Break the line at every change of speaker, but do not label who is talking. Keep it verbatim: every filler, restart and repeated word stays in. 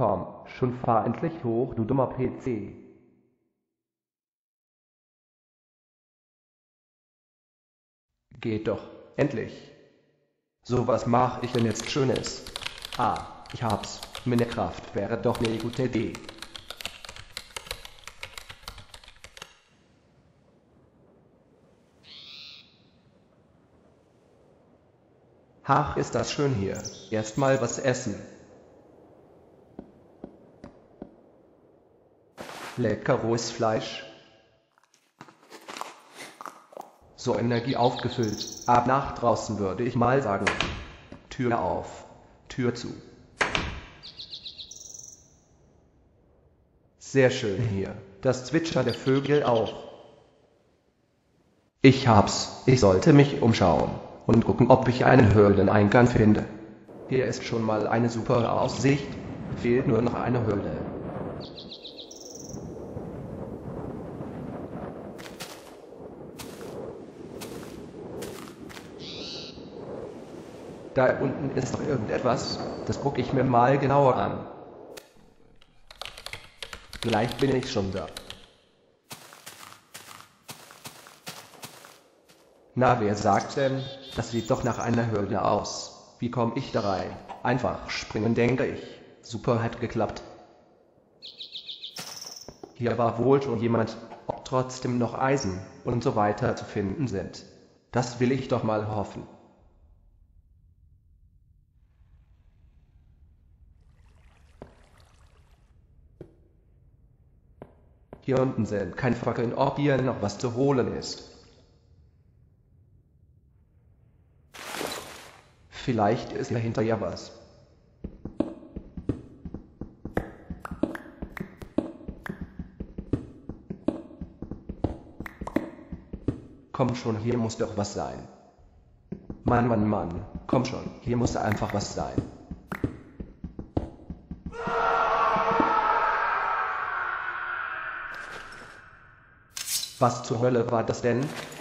Komm, schon fahr endlich hoch, du dummer P C. Geht doch, endlich. So, was mach ich denn jetzt Schönes? Ah, ich hab's. Minecraft wäre doch ne gute Idee. Ach, ist das schön hier. Erstmal was essen. Leckeres Fleisch. So Energie aufgefüllt. Ab nach draußen würde ich mal sagen. Tür auf. Tür zu. Sehr schön hier. Das Zwitschern der Vögel auch. Ich hab's. Ich sollte mich umschauen und gucken, ob ich einen Höhleneingang finde. Hier ist schon mal eine super Aussicht. Fehlt nur noch eine Höhle. Da unten ist noch irgendetwas. Das gucke ich mir mal genauer an. Vielleicht bin ich schon da. Na, wer sagt denn? Das sieht doch nach einer Höhle aus. Wie komme ich da rein? Einfach springen, denke ich. Super, hat geklappt. Hier war wohl schon jemand, ob trotzdem noch Eisen und so weiter zu finden sind. Das will ich doch mal hoffen. Hier unten sind keine Fackeln, ob hier noch was zu holen ist. Vielleicht ist hier hinterher was. Komm schon, hier muss doch was sein. Mann, Mann, Mann, komm schon, hier muss einfach was sein. Was zur Hölle war das denn?